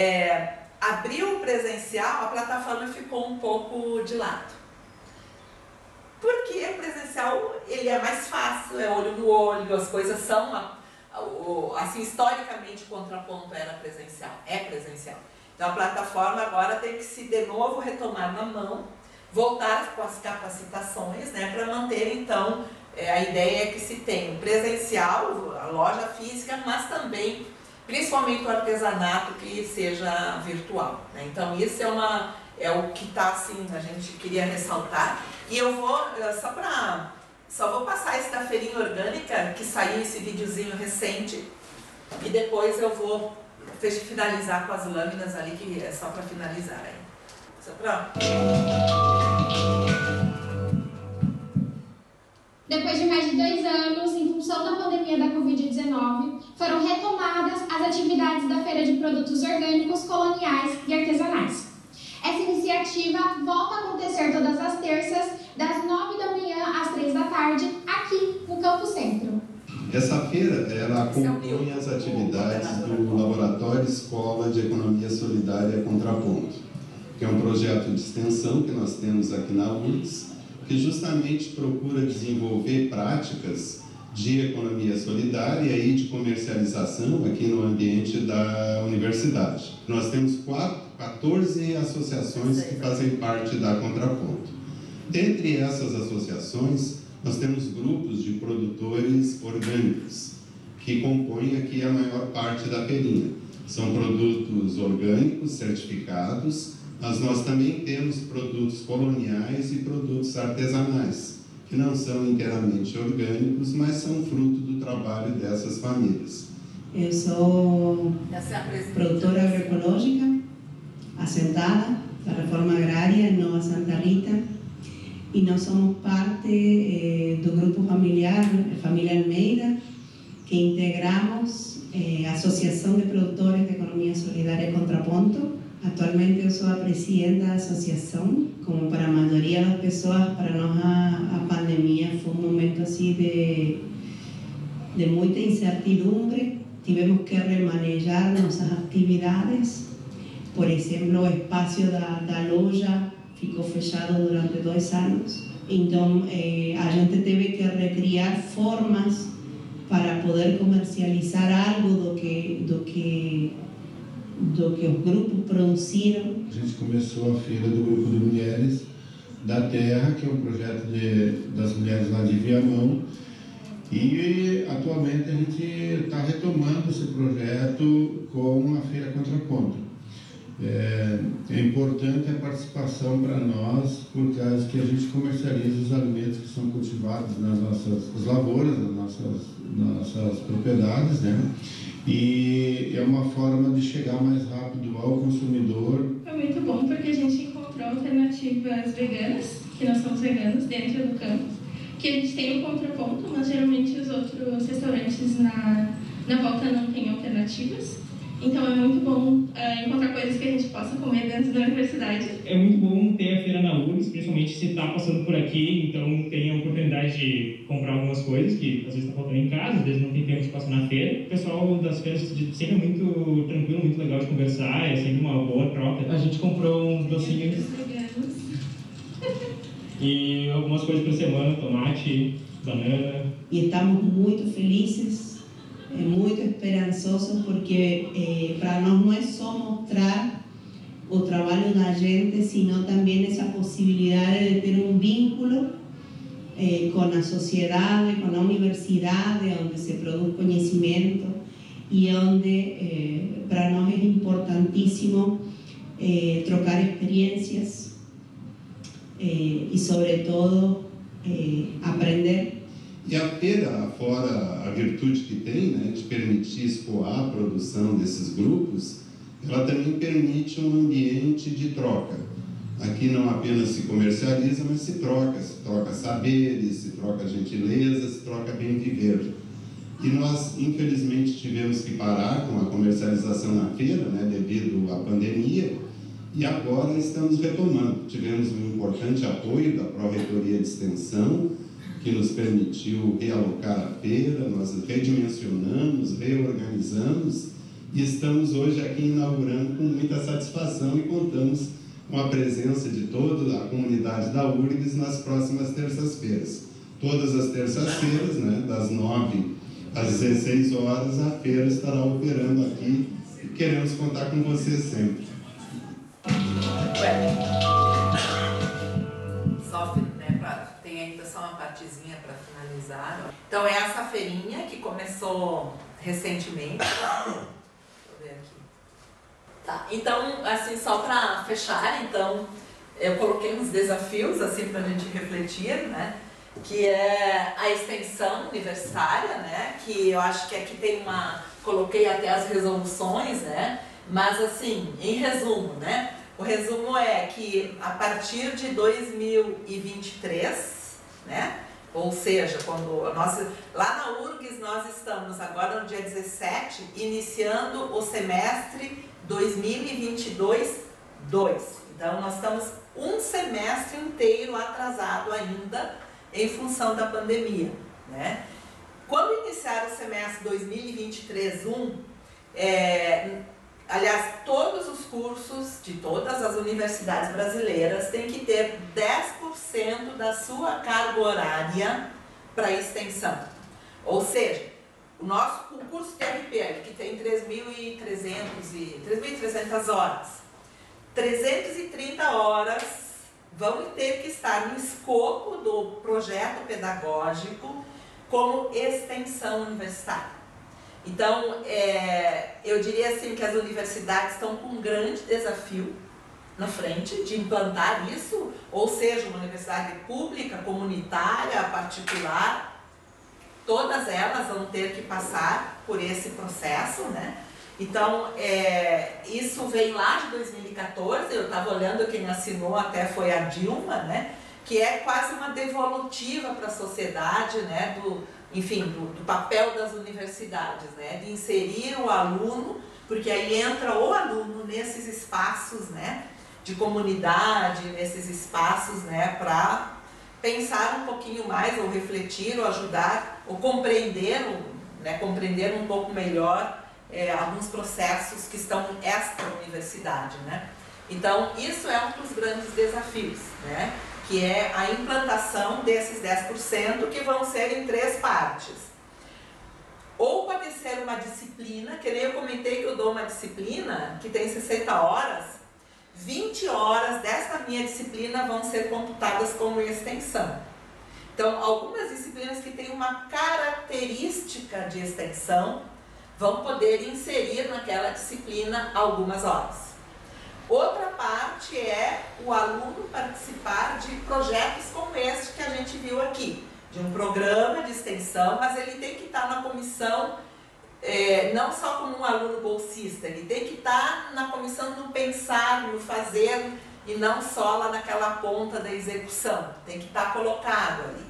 Abriu o presencial, a plataforma ficou um pouco de lado. Porque o presencial, ele é mais fácil, é olho no olho, as coisas são, assim, historicamente o Contraponto era presencial, é presencial. Então a plataforma agora tem que se de novo retomar na mão, voltar com as capacitações, né? Para manter então, a ideia é que se tenha o presencial, a loja física, mas também, principalmente o artesanato, que seja virtual, né? Então isso é o que está assim, a gente queria ressaltar. E eu vou, só vou passar esse da feirinha orgânica, que saiu esse videozinho recente, e depois eu vou finalizar com as lâminas ali, que é só para finalizar aí. Só para... Depois de mais de 2 anos, em função da pandemia da Covid-19, foram retomadas as atividades da Feira de Produtos Orgânicos, Coloniais e Artesanais. Essa iniciativa volta a acontecer todas as terças, das 9 da manhã às 3 da tarde, aqui no Campo Centro. Essa feira, ela compõe as atividades do Laboratório Escola de Economia Solidária Contraponto, que é um projeto de extensão que nós temos aqui na URGS, que justamente procura desenvolver práticas de economia solidária e de comercialização aqui no ambiente da universidade. Nós temos 14 associações que fazem parte da Contraponto. Dentre essas associações, nós temos grupos de produtores orgânicos, que compõem aqui a maior parte da feirinha. São produtos orgânicos certificados, mas nós também temos produtos coloniais e produtos artesanais, que não são inteiramente orgânicos, mas são fruto do trabalho dessas famílias. Eu sou produtora agroecológica, assentada da Reforma Agrária em Nova Santa Rita, e nós somos parte do grupo familiar, Família Almeida, que integramos a Associação de Produtores de Economia Solidária Contraponto, Atualmente eu sou a presidenta da associação, como para a maioria das pessoas, para nós a pandemia foi um momento assim de muita incertidumbre. Tivemos que remanejar nossas atividades. Por exemplo, o espaço da loja ficou fechado durante 2 anos. Então, a gente teve que recriar formas para poder comercializar algo do que os grupos produziram. A gente começou a feira do Grupo de Mulheres da Terra, que é um projeto das mulheres lá de Viamão, e atualmente a gente está retomando esse projeto com a Feira Contraponto. É importante a participação para nós, por causa que a gente comercializa os alimentos que são cultivados nas nossas lavouras, nas nossas propriedades, né? E é uma forma de chegar mais rápido ao consumidor. Foi muito bom porque a gente encontrou alternativas veganas, que nós somos veganos dentro do campus, que a gente tem um contraponto, mas geralmente os outros restaurantes na volta não têm alternativas. Então é muito bom encontrar coisas que a gente possa comer dentro da universidade. É muito bom ter a feira na URGS, principalmente se está passando por aqui, então tem a oportunidade de comprar algumas coisas que às vezes está faltando em casa, às vezes não tem tempo de passar na feira. O pessoal das feiras sempre é muito tranquilo, muito legal de conversar, é sempre uma boa troca. A gente comprou uns docinhos e algumas coisas por semana, tomate, banana. E estamos muito felizes, muito esperançosos, porque para nós não é só mostrar o trabalho da gente, sino também essa possibilidade de ter um vínculo com a sociedade, com a universidade, onde se produz conhecimento e onde para nós é importantíssimo trocar experiências e, sobretudo, aprender. E a feira, fora a virtude que tem, né, de permitir escoar a produção desses grupos, ela também permite um ambiente de troca. Aqui não apenas se comercializa, mas se troca saberes, se troca gentileza, se troca bem viver. E nós, infelizmente, tivemos que parar com a comercialização na feira, né, devido à pandemia, e agora estamos retomando. Tivemos um importante apoio da Pró-Reitoria de Extensão, que nos permitiu realocar a feira, nós redimensionamos, reorganizamos e estamos hoje aqui inaugurando com muita satisfação e contamos com a presença de toda a comunidade da URGS nas próximas terças-feiras. Todas as terças-feiras, né, das 9 às 16 horas, a feira estará operando aqui e queremos contar com vocês sempre. Tem ainda só uma partezinha para finalizar. Então, é essa feirinha que começou recentemente. Deixa eu ver aqui. Tá, então, assim, só para fechar, então, eu coloquei uns desafios, assim, para a gente refletir, né? Que é a extensão universitária, né? Que eu acho que aqui tem coloquei até as resoluções, né? Mas, assim, em resumo, né? O resumo é que a partir de 2023, né? Ou seja, quando lá na URGS nós estamos agora no dia 17, iniciando o semestre 2022-2. Então nós estamos um semestre inteiro atrasado ainda em função da pandemia, né? Quando iniciar o semestre 2023-1, aliás, todos os cursos de todas as universidades brasileiras têm que ter 10% da sua carga horária para extensão. Ou seja, o nosso curso de RPL, que tem 3.300 horas, 330 horas vão ter que estar no escopo do projeto pedagógico como extensão universitária. Então, eu diria assim que as universidades estão com um grande desafio na frente de implantar isso, ou seja, uma universidade pública, comunitária, particular, todas elas vão ter que passar por esse processo, né? Então, isso vem lá de 2014, eu estava olhando, quem assinou até foi a Dilma, né? que é quase uma devolutiva para a sociedade, né, do papel das universidades, né, de inserir o aluno, porque aí entra o aluno nesses espaços, né, de comunidade, nesses espaços, né, para pensar um pouquinho mais, ou refletir, ou ajudar, ou compreender, né, compreender um pouco melhor alguns processos que estão extra-universidade, né. Então, isso é um dos grandes desafios, né, que é a implantação desses 10% que vão ser em 3 partes. Ou pode ser uma disciplina, que nem eu comentei que eu dou uma disciplina que tem 60 horas, 20 horas dessa minha disciplina vão ser computadas como extensão. Então, algumas disciplinas que têm uma característica de extensão vão poder inserir naquela disciplina algumas horas. Outra parte é o aluno participar de projetos como este que a gente viu aqui, de um programa de extensão, mas ele tem que estar na comissão, não só como um aluno bolsista, ele tem que estar na comissão no pensar, no fazer, e não só lá naquela ponta da execução, tem que estar colocado ali.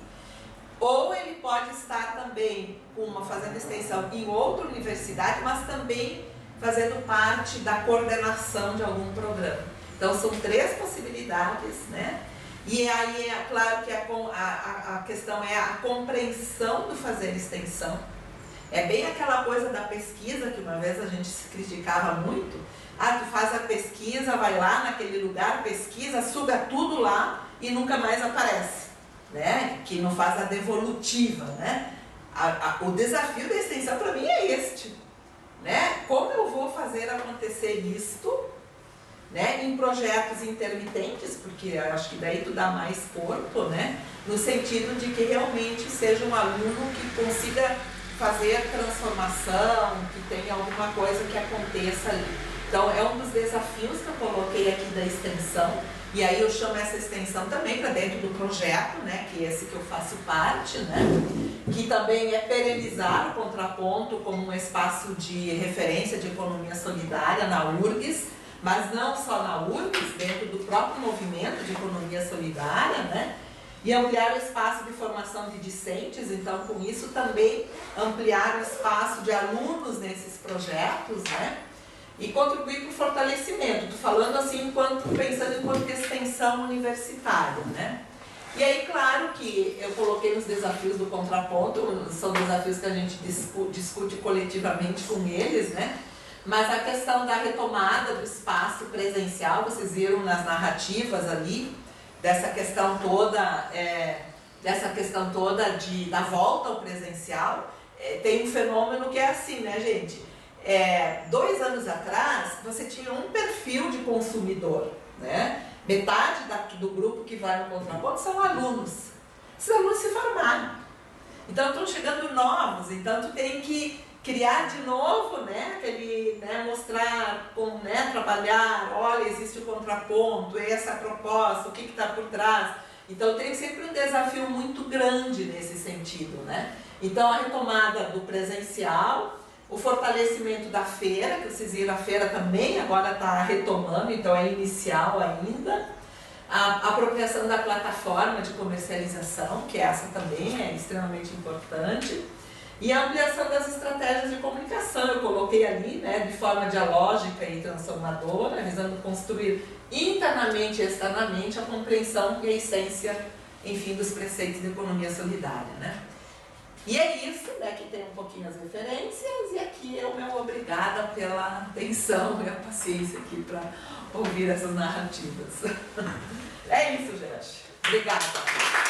Ou ele pode estar também fazendo extensão em outra universidade, mas também fazendo parte da coordenação de algum programa. Então, são 3 possibilidades, né? E aí, é claro que a questão é a compreensão do fazer extensão. É bem aquela coisa da pesquisa, que uma vez a gente se criticava muito. Ah, tu faz a pesquisa, vai lá naquele lugar, pesquisa, suga tudo lá e nunca mais aparece, né? Que não faz a devolutiva, né? O desafio da extensão para mim é este. Né? Como eu vou fazer acontecer isto, né, em projetos intermitentes, porque eu acho que daí tu dá mais corpo, né, no sentido de que realmente seja um aluno que consiga fazer transformação, que tenha alguma coisa que aconteça ali. Então, é um dos desafios que eu coloquei aqui da extensão, e aí eu chamo essa extensão também para dentro do projeto, né, que é esse que eu faço parte, né, que também é perenizar o contraponto como um espaço de referência de economia solidária na URGS, mas não só na URGS, dentro do próprio movimento de economia solidária, né, e ampliar o espaço de formação de discentes, então com isso também ampliar o espaço de alunos nesses projetos, né, e contribuir para o fortalecimento. Estou falando assim, pensando enquanto extensão universitária, né? E aí, claro que eu coloquei nos desafios do contraponto, são desafios que a gente discute coletivamente com eles, né? Mas a questão da retomada do espaço presencial, vocês viram nas narrativas ali, dessa questão toda da volta ao presencial, tem um fenômeno que é assim, né, gente? 2 anos atrás, você tinha um perfil de consumidor, né? Metade do grupo que vai no contraponto são alunos. Esses alunos se formaram. Então, estão chegando novos, então tu tem que criar de novo, né? Mostrar como, né, trabalhar, olha, existe o contraponto, essa é a proposta, o que está por trás. Então, tem sempre um desafio muito grande nesse sentido, né? Então, a retomada do presencial, o fortalecimento da feira, que vocês viram, a feira também agora está retomando, então é inicial ainda. A apropriação da plataforma de comercialização, que essa também é extremamente importante. E a ampliação das estratégias de comunicação, eu coloquei ali, né, de forma dialógica e transformadora, visando construir internamente e externamente a compreensão e a essência, enfim, dos preceitos de economia solidária, né? E é isso, né, que tem um pouquinho as referências, e aqui é o meu obrigada pela atenção e a paciência aqui para ouvir essas narrativas. É isso, gente. Obrigada.